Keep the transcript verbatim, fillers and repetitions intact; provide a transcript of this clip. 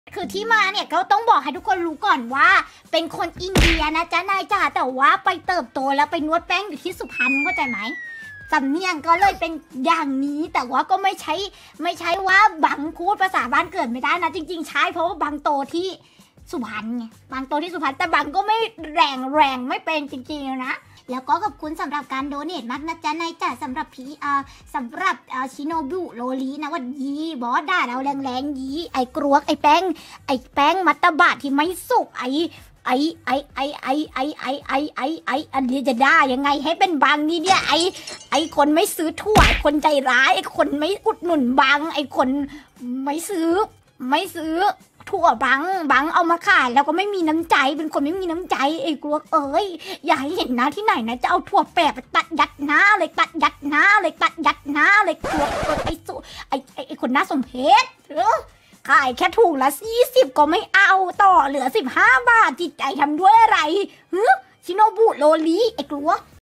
คือที่มาเนี่ยก็ต้องบอกให้ทุกคนรู้ก่อนว่าเป็นคนอินเดียนะจ๊ะนายจ๋าแต่ว่าไปเติบโตแล้วไปนวดแป้งอยู่ที่สุพรรณเข้าใจไหมสำเนียงก็เลยเป็นอย่างนี้แต่ว่าก็ไม่ใช่ไม่ใช่ว่าบังพูดภาษาบ้านเกิดไม่ได้นะจริงๆใช่เพราะว่าบังโตที่สุพรรณไงบังโตที่สุพรรณแต่บังก็ไม่แรงแรงไม่เป็นจริงๆนะแล้วก็ขอบคุณสำหรับการโดเนทมากนะจ๊ะนายจ๋าสำหรับพี่อ่าสำหรับอ่าชิโนบุโรลีนะว่ายีบอสด่าเราแรงๆยีไอ้กรวกไอ้แป้งไอ้แป้งมัตตบะที่ไม่สุกไอ้ไอ้ไอ้ไอ้ไอ้ไอ้ไอ้ไอ้ไอ้ไอ้อันนี้จะได้ยังไงให้เป็นบางนี่เนี่ยไอ้ไอ้คนไม่ซื้อถั่วไอ้คนใจร้ายไอ้คนไม่อุดหนุนบางไอ้คนไม่ซื้อไม่ซื้อถั่วบังบังเอามาขายแล้วก็ไม่มีน้ำใจเป็นคนไม่มีน้ำใจไอ้กลัวเอ้ยอย่าให้เห็นนะที่ไหนนะจะเอาถั่วแปะไปตัดยัดหน้าเลยตัดยัดหน้าเลยตัดยัดหน้าเลยกลัวเออไอ้สุไอ้ไอ้ไอ้คนน่าสมเพชเออขายแค่ถุงละยี่สิบก็ไม่เอาต่อเหลือสิบห้าบาทจิตใจทำด้วยอะไรฮึชิโนบุโรลีไอ้กลัว